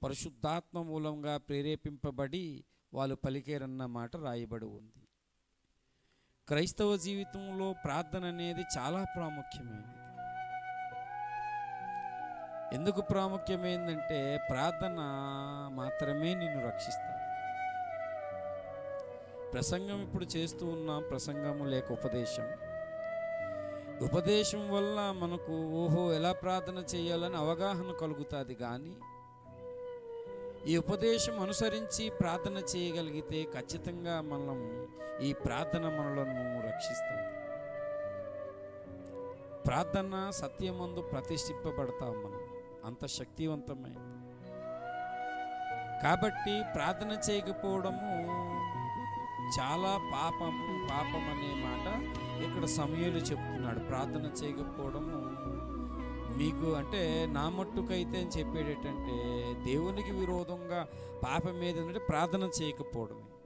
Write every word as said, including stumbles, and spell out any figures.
పరిశుద్ధాత్మ మూలంగా ప్రేరేపింపబడి వాళ్ళు పలికేరన్న మాట రాయబడి ఉంది. క్రైస్తవ జీవితంలో ప్రార్థన అనేది చాలా ప్రాముఖ్యమైనది. ఎందుకు ప్రాముఖ్యమైందంటే ప్రార్థన మాత్రమే నిన్ను రక్షిస్తుంది. ప్రసంగం ఇప్పుడు చేస్తూ ఉన్నాం, ప్రసంగము లేక ఉపదేశం. ఉపదేశం వల్ల మనకు ఓహో ఎలా ప్రార్థన చేయాలని అవగాహన కలుగుతుంది. కానీ ఈ ఉపదేశం అనుసరించి ప్రార్థన చేయగలిగితే ఖచ్చితంగా మనం ఈ ప్రార్థన మనలను రక్షిస్తుంది. ప్రార్థన సత్యమందు ప్రతిష్ఠింపబడతాం మనం, అంత శక్తివంతమైంది. కాబట్టి ప్రార్థన చేయకపోవడము చాలా పాపము. పాపం అనే మాట ఇక్కడ సమూయేలు చెప్తున్నాడు. ప్రార్థన చేయకపోవడము మీకు అంటే నా మట్టుకైతే అని చెప్పేటంటే దేవునికి విరోధంగా పాపం ఏదంటే ప్రార్థన చేయకపోవడమే.